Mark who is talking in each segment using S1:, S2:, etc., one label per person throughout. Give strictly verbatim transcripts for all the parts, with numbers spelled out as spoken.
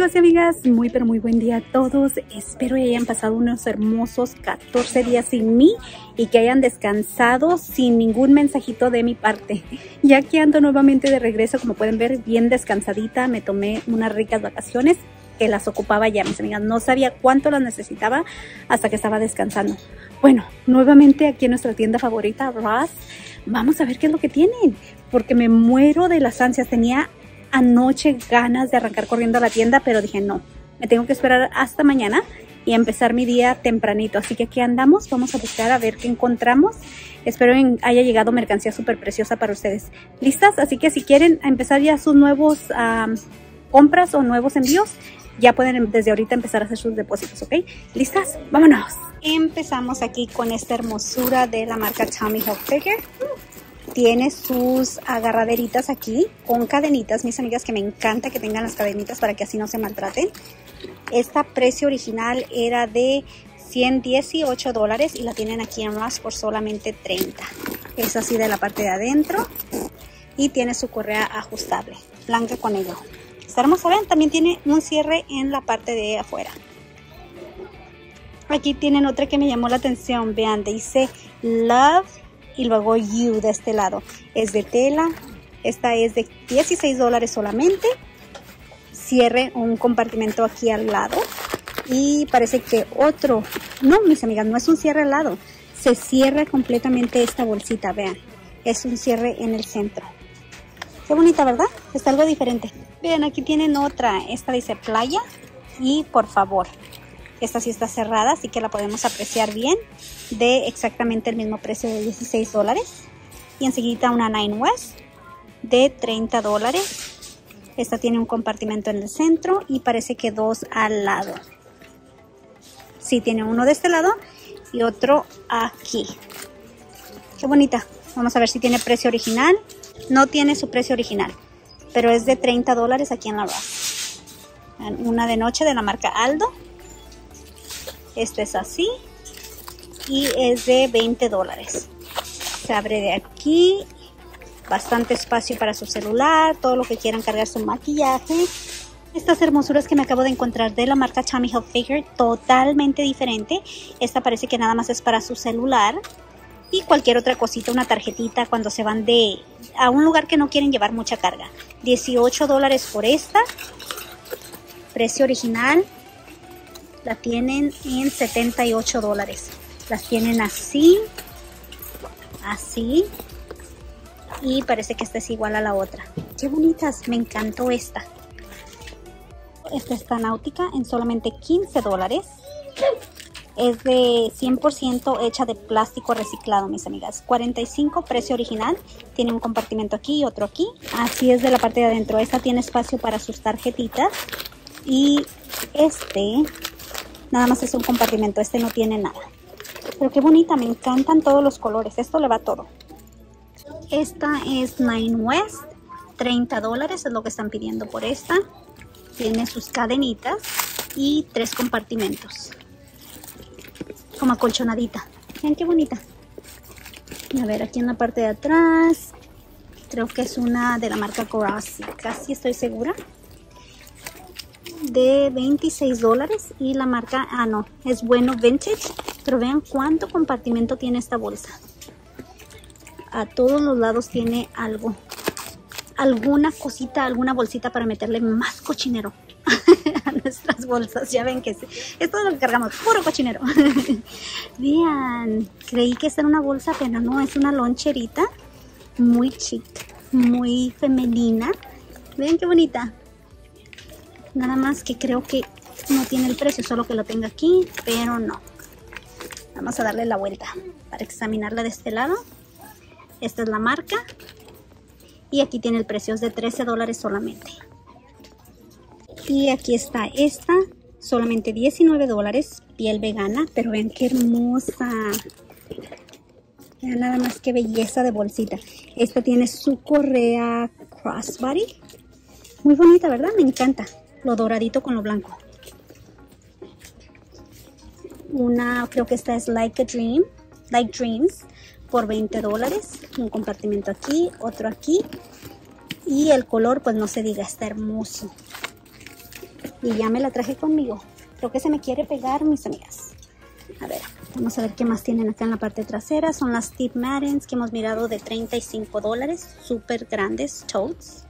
S1: amigos y amigas, muy pero muy buen día a todos. Espero que hayan pasado unos hermosos catorce días sin mí y que hayan descansado sin ningún mensajito de mi parte. Ya que ando nuevamente de regreso, como pueden ver, bien descansadita. Me tomé unas ricas vacaciones que las ocupaba ya, mis amigas. No sabía cuánto las necesitaba hasta que estaba descansando. Bueno, nuevamente aquí en nuestra tienda favorita, Ross. Vamos a ver qué es lo que tienen, porque me muero de las ansias. Tenía anoche ganas de arrancar corriendo a la tienda, pero dije no, me tengo que esperar hasta mañana y empezar mi día tempranito. Así que aquí andamos, vamos a buscar a ver qué encontramos. Espero que haya llegado mercancía súper preciosa para ustedes. ¿Listas? Así que si quieren empezar ya sus nuevos um, compras o nuevos envíos, ya pueden desde ahorita empezar a hacer sus depósitos, ¿ok? ¿Listas? ¡Vámonos! Empezamos aquí con esta hermosura de la marca Tommy Hilfiger. Tiene sus agarraderitas aquí con cadenitas, mis amigas, que me encanta que tengan las cadenitas para que así no se maltraten. Esta precio original era de ciento dieciocho dólares y la tienen aquí en Ross por solamente treinta. Es así de la parte de adentro y tiene su correa ajustable, blanca con negro. Está hermosa, ven, también tiene un cierre en la parte de afuera. Aquí tienen otra que me llamó la atención, vean, dice Love y luego You de este lado. Es de tela, esta es de dieciséis dólares solamente. Cierre un compartimento aquí al lado y parece que otro, no mis amigas, no es un cierre al lado, se cierra completamente esta bolsita, vean, es un cierre en el centro. Qué bonita, ¿verdad? Está algo diferente. Vean, aquí tienen otra, esta dice Playa y Por Favor. Esta sí está cerrada, así que la podemos apreciar bien, de exactamente el mismo precio de dieciséis dólares. Y enseguida una Nine West de treinta dólares. Esta tiene un compartimento en el centro y parece que dos al lado. Sí, tiene uno de este lado y otro aquí. Qué bonita. Vamos a ver si tiene precio original. No tiene su precio original, pero es de treinta dólares aquí en la Ross. Una de noche de la marca Aldo. Este es así y es de veinte dólares. Se abre de aquí, bastante espacio para su celular, todo lo que quieran cargar, su maquillaje. Estas hermosuras que me acabo de encontrar de la marca Tommy Hilfiger, totalmente diferente. Esta parece que nada más es para su celular y cualquier otra cosita, una tarjetita cuando se van de a un lugar que no quieren llevar mucha carga. dieciocho dólares por esta, precio original. La tienen en setenta y ocho dólares. Las tienen así, así, y parece que esta es igual a la otra. Qué bonitas, me encantó esta. Esta está náutica en solamente quince dólares. Es de cien por ciento hecha de plástico reciclado, mis amigas. cuarenta y cinco precio original. Tiene un compartimento aquí y otro aquí. Así es de la parte de adentro. Esta tiene espacio para sus tarjetitas. Y este nada más es un compartimento, este no tiene nada. Pero qué bonita, me encantan todos los colores, esto le va todo. Esta es Nine West, treinta dólares es lo que están pidiendo por esta. Tiene sus cadenitas y tres compartimentos. Como acolchonadita. Miren qué bonita. Y a ver, aquí en la parte de atrás, creo que es una de la marca Corazzi, casi estoy segura. De veintiséis dólares y la marca, ah no, es Bueno Vintage, pero vean cuánto compartimento tiene esta bolsa. A todos los lados tiene algo, alguna cosita, alguna bolsita para meterle más cochinero a nuestras bolsas. Ya ven que sí, esto es lo que cargamos, puro cochinero. Vean, creí que esta era una bolsa, pero no, es una loncherita muy chic, muy femenina. Vean qué bonita. Nada más que creo que no tiene el precio, solo que lo tenga aquí, pero no. Vamos a darle la vuelta para examinarla de este lado. Esta es la marca. Y aquí tiene el precio, es de trece dólares solamente. Y aquí está esta, solamente diecinueve dólares, piel vegana, pero vean qué hermosa. Vean nada más qué belleza de bolsita. Esta tiene su correa crossbody. Muy bonita, ¿verdad? Me encanta. Lo doradito con lo blanco. Una, creo que esta es Like a Dream, Like Dreams, por veinte dólares. Un compartimento aquí, otro aquí. Y el color, pues no se diga, está hermoso. y ya me la traje conmigo. Creo que se me quiere pegar, mis amigas. A ver, vamos a ver qué más tienen acá en la parte trasera. Son las Steve Maddens que hemos mirado de treinta y cinco dólares. Súper grandes totes.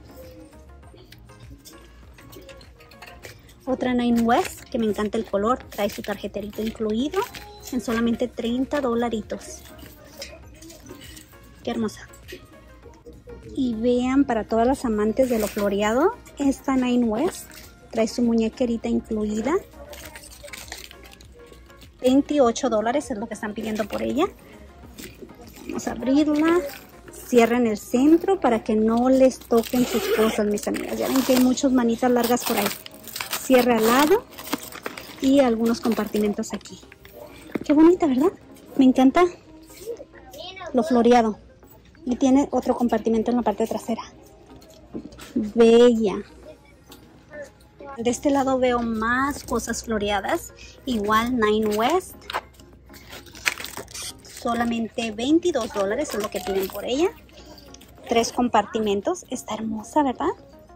S1: Otra Nine West que me encanta el color. Trae su tarjeterito incluido en solamente treinta dolaritos. Qué hermosa. Y vean, para todas las amantes de lo floreado, esta Nine West trae su muñequerita incluida. veintiocho dólares es lo que están pidiendo por ella. Vamos a abrirla. Cierren el centro para que no les toquen sus cosas, mis amigas. Ya ven que hay muchas manitas largas por ahí. Cierre al lado y algunos compartimentos aquí. Qué bonita, ¿verdad? Me encanta lo floreado. Y tiene otro compartimento en la parte trasera. Bella. De este lado veo más cosas floreadas. Igual Nine West. Solamente veintidós dólares es lo que piden por ella. Tres compartimentos. Está hermosa, ¿verdad?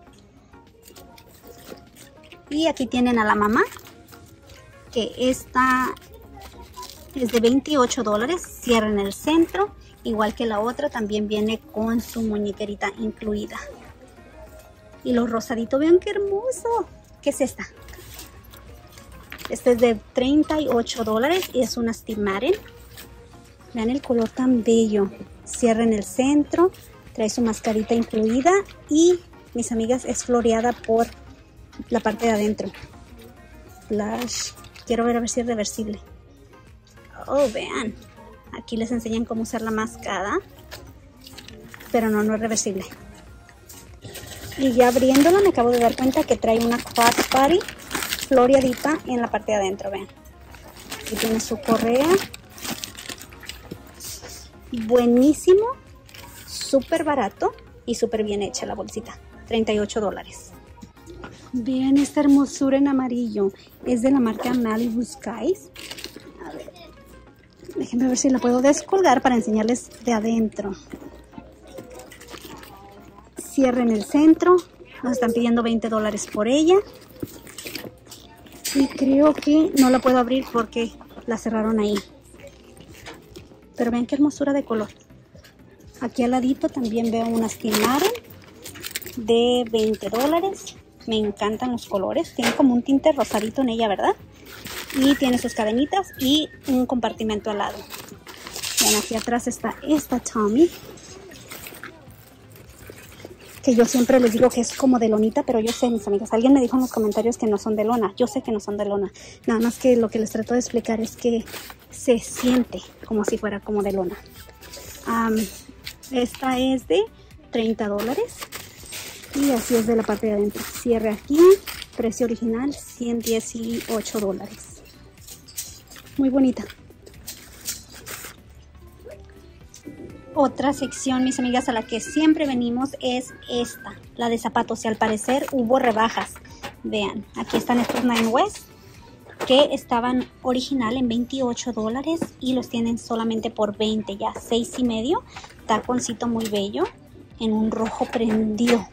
S1: Y aquí tienen a la mamá. Que esta es de veintiocho dólares. Cierra en el centro. Igual que la otra, también viene con su muñequerita incluida. Y lo rosadito, vean qué hermoso. ¿Qué es esta? Este es de treinta y ocho dólares y es una Steve Madden. Vean el color tan bello. Cierra en el centro, trae su mascarita incluida y, mis amigas, es floreada por la parte de adentro. Flash. Quiero ver a ver si es reversible. Oh, vean. Aquí les enseñan cómo usar la máscara, pero no, no es reversible. Y ya abriéndola me acabo de dar cuenta que trae una crossbody floreadita en la parte de adentro, vean. Aquí tiene su correa. Buenísimo, súper barato y súper bien hecha la bolsita. treinta y ocho dólares. Vean esta hermosura en amarillo. Es de la marca Malibu Skies. A ver. Déjenme ver si la puedo descolgar para enseñarles de adentro. Cierre en el centro. Nos están pidiendo veinte dólares por ella. Y creo que no la puedo abrir porque la cerraron ahí. Pero vean qué hermosura de color. Aquí al ladito también veo una Steve Madden de veinte dólares. Me encantan los colores. Tiene como un tinte rosadito en ella, ¿verdad? Y tiene sus cadenitas y un compartimento al lado. Vean, aquí atrás está esta Tommy. Que yo siempre les digo que es como de lonita, pero yo sé, mis amigas. Alguien me dijo en los comentarios que no son de lona. Yo sé que no son de lona. Nada más que lo que les trato de explicar es que se siente como si fuera como de lona. Um, esta es de treinta dólares. Y así es de la parte de adentro. Cierre aquí. Precio original ciento dieciocho dólares. Muy bonita. Otra sección, mis amigas, a la que siempre venimos es esta, la de zapatos. Y al parecer hubo rebajas. Vean, aquí están estos Nine West que estaban original en veintiocho dólares y los tienen solamente por veinte, ya seis y medio. Taconcito muy bello en un rojo prendido.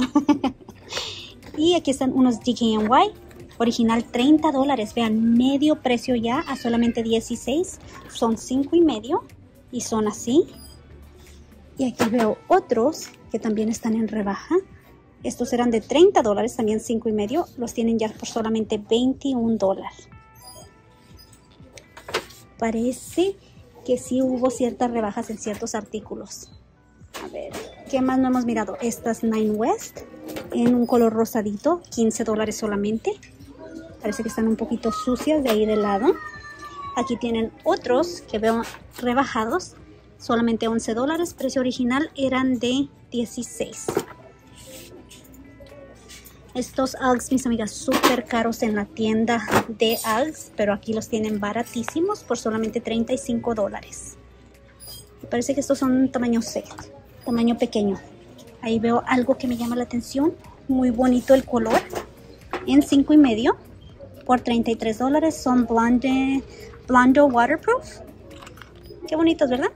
S1: Y aquí están unos D K N Y original treinta dólares. Vean, medio precio ya a solamente dieciséis. Son cinco y medio y son así. Y aquí veo otros que también están en rebaja. Estos eran de treinta dólares, también cinco y medio. Los tienen ya por solamente veintiún dólares. Parece que sí hubo ciertas rebajas en ciertos artículos. A ver, ¿qué más no hemos mirado? Estas Nine West en un color rosadito, quince dólares solamente. Parece que están un poquito sucias de ahí de lado. Aquí tienen otros que veo rebajados, solamente once dólares. Precio original eran de dieciséis. Estos Uggs, mis amigas, súper caros en la tienda de Uggs, pero aquí los tienen baratísimos por solamente treinta y cinco dólares. Parece que estos son tamaño C, tamaño pequeño. Ahí veo algo que me llama la atención. Muy bonito el color. En cinco y medio por treinta y tres dólares. Son blonde, blondo waterproof. Qué bonitos, ¿verdad?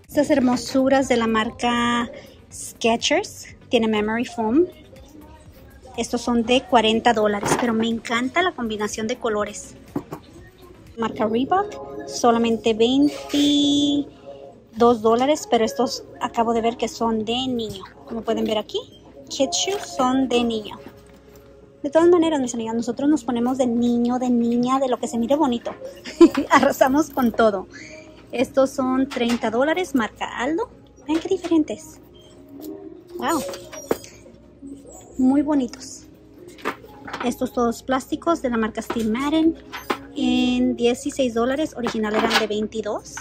S1: Estas hermosuras de la marca Skechers. Tiene memory foam. Estos son de cuarenta dólares, pero me encanta la combinación de colores. Marca Reebok, solamente veintidós dólares, pero estos acabo de ver que son de niño. Como pueden ver aquí, Kids Shoes son de niño. De todas maneras, mis amigas, nosotros nos ponemos de niño, de niña, de lo que se mire bonito. Arrasamos con todo. Estos son treinta dólares, marca Aldo. Vean qué diferentes. Wow. Muy bonitos. Estos todos plásticos de la marca Steve Madden en dieciséis dólares, original eran de veintidós.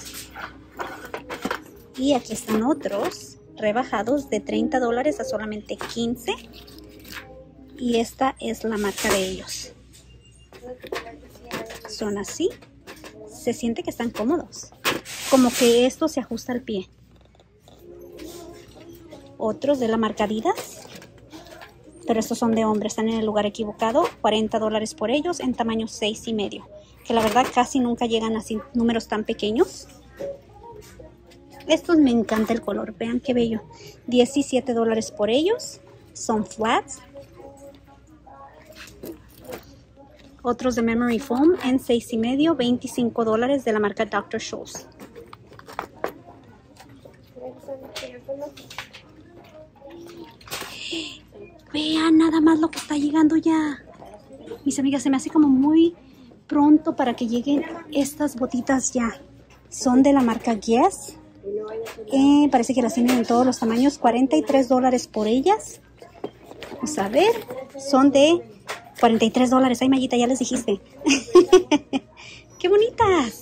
S1: Y aquí están otros rebajados de treinta dólares a solamente quince. Y esta es la marca de ellos. Son así. Se siente que están cómodos. Como que esto se ajusta al pie. Otros de la marca Adidas. Pero estos son de hombre, están en el lugar equivocado. cuarenta dólares por ellos en tamaño seis y medio. Que la verdad casi nunca llegan a números tan pequeños. Estos me encanta el color, vean qué bello. diecisiete dólares por ellos. Son flats. Otros de memory foam en seis y medio, veinticinco dólares de la marca doctor Scholl's. Vean nada más lo que está llegando ya. Mis amigas, se me hace como muy pronto para que lleguen estas botitas ya. Son de la marca Guess. Eh, parece que las tienen en todos los tamaños. cuarenta y tres dólares por ellas. Vamos a ver. Son de cuarenta y tres dólares. Ay, Mayita, ya les dijiste. ¡Qué bonitas!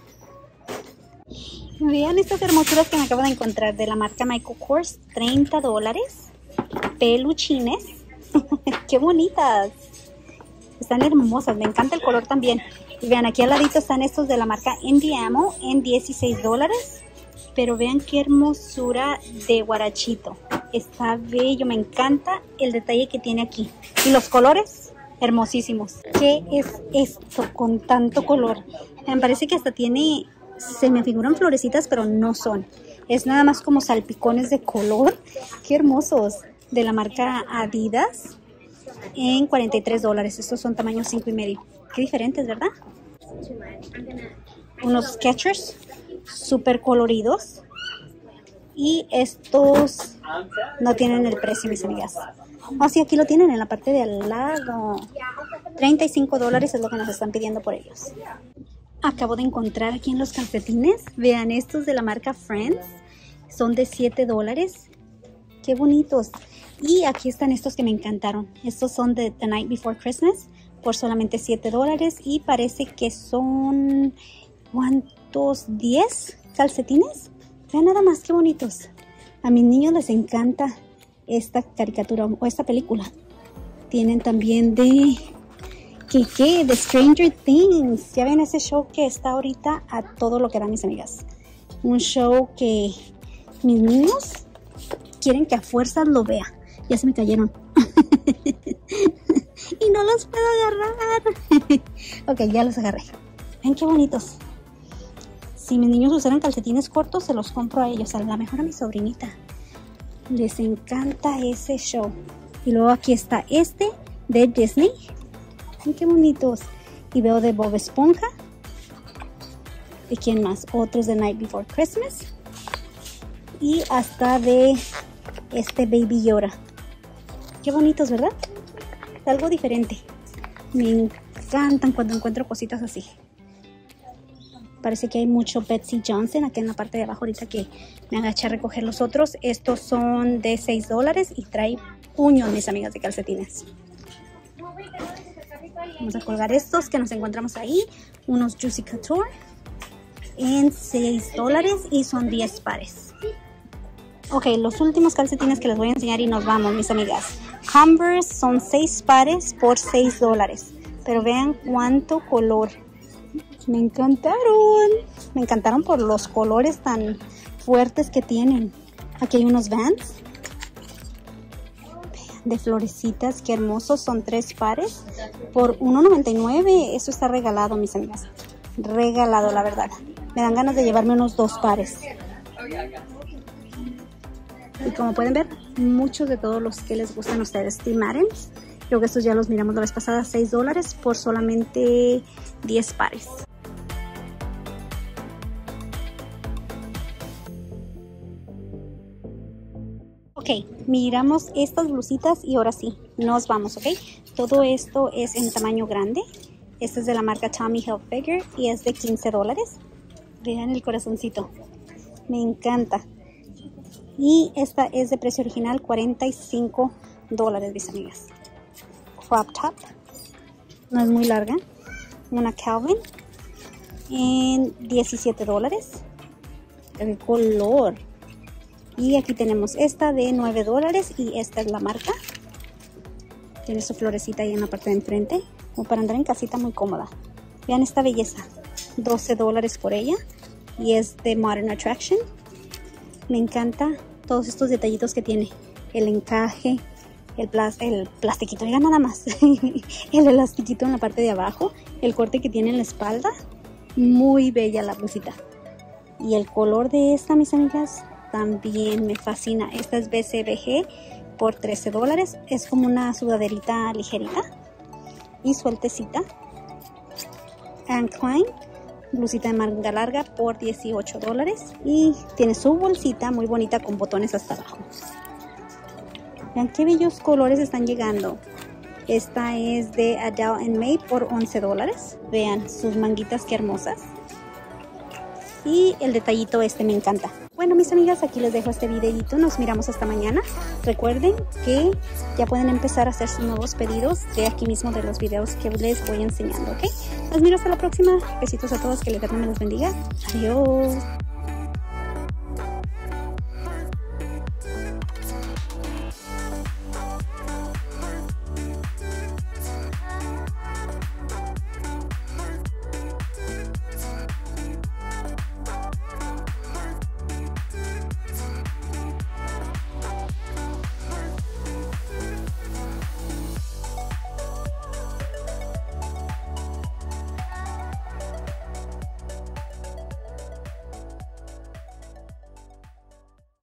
S1: Vean estas hermosuras que me acabo de encontrar de la marca Michael Kors. treinta dólares. Peluchines. ¡Qué bonitas! Están hermosas. Me encanta el color también. Y vean, aquí al ladito están estos de la marca Indiamo en dieciséis dólares. Pero vean qué hermosura de guarachito. Está bello. Me encanta el detalle que tiene aquí. Y los colores, hermosísimos. ¿Qué es esto con tanto color? Me parece que hasta tiene... Se me figuran florecitas, pero no son. Es nada más como salpicones de color. ¡Qué hermosos! De la marca Adidas en cuarenta y tres dólares. Estos son tamaño cinco y medio. Qué diferentes, ¿verdad? Unos Skechers súper coloridos. Y estos no tienen el precio, mis amigas. Oh, sí, aquí lo tienen en la parte de al lado. treinta y cinco dólares es lo que nos están pidiendo por ellos. Acabo de encontrar aquí en los calcetines. Vean, estos de la marca Friends. Son de siete dólares. Qué bonitos. Y aquí están estos que me encantaron. Estos son de The Night Before Christmas por solamente siete dólares. Y parece que son... ¿Cuántos? ¿diez calcetines? Vean nada más qué bonitos. A mis niños les encanta esta caricatura o esta película. Tienen también de... ¿Qué qué? De Stranger Things. Ya ven ese show que está ahorita a todo lo que da, mis amigas. Un show que mis niños quieren que a fuerzas lo vea. Ya se me cayeron. Y no los puedo agarrar. Ok, ya los agarré. Ven qué bonitos. Si mis niños usaran calcetines cortos, se los compro a ellos. A la mejor a mi sobrinita. Les encanta ese show. Y luego aquí está este de Disney. Ven qué bonitos. Y veo de Bob Esponja. ¿De quién más? Otros de Night Before Christmas. Y hasta de este Baby Yoda. Qué bonitos, ¿verdad? Es algo diferente. Me encantan cuando encuentro cositas así. Parece que hay mucho Betsy Johnson aquí en la parte de abajo. Ahorita que me agaché a recoger los otros. Estos son de seis dólares y trae puños, mis amigas, de calcetines. Vamos a colgar estos que nos encontramos ahí. Unos Juicy Couture en seis dólares y son diez pares. Ok, los últimos calcetines que les voy a enseñar y nos vamos, mis amigas. Converse son seis pares por seis dólares. Pero vean cuánto color. Me encantaron. Me encantaron por los colores tan fuertes que tienen. Aquí hay unos Vans de florecitas. Qué hermosos. Son tres pares por uno noventa y nueve. Eso está regalado, mis amigas. Regalado, la verdad. Me dan ganas de llevarme unos dos pares. Y como pueden ver, muchos de todos los que les gustan a ustedes, Steve Maddens. Creo que estos ya los miramos la vez pasada, seis dólares por solamente diez pares. Ok, miramos estas blusitas y ahora sí, nos vamos, ok. Todo esto es en tamaño grande. Este es de la marca Tommy Hilfiger y es de quince dólares. Vean el corazoncito, me encanta. Y esta es de precio original, cuarenta y cinco dólares, mis amigas. Crop top, no es muy larga. Una Calvin en diecisiete dólares. El color. Y aquí tenemos esta de nueve dólares y esta es la marca. Tiene su florecita ahí en la parte de enfrente, como para andar en casita, muy cómoda. Vean esta belleza, doce dólares por ella y es de Modern Attraction. Me encanta todos estos detallitos que tiene, el encaje, el, plas el plastiquito, diga nada más, el elastiquito en la parte de abajo, el corte que tiene en la espalda, muy bella la blusita. Y el color de esta, mis amigas, también me fascina. Esta es B C B G por trece dólares. Es como una sudaderita ligerita y sueltecita. Anne Klein, blusita de manga larga por dieciocho dólares. Y tiene su bolsita muy bonita con botones hasta abajo. Vean qué bellos colores están llegando. Esta es de Adele and May por once dólares. Vean sus manguitas qué hermosas. Y el detallito este me encanta. Bueno, mis amigas, aquí les dejo este videito. Nos miramos hasta mañana. Recuerden que ya pueden empezar a hacer sus nuevos pedidos de aquí mismo de los videos que les voy enseñando, ¿ok? Los miro hasta la próxima. Besitos a todos, que el Eterno me los bendiga. Adiós.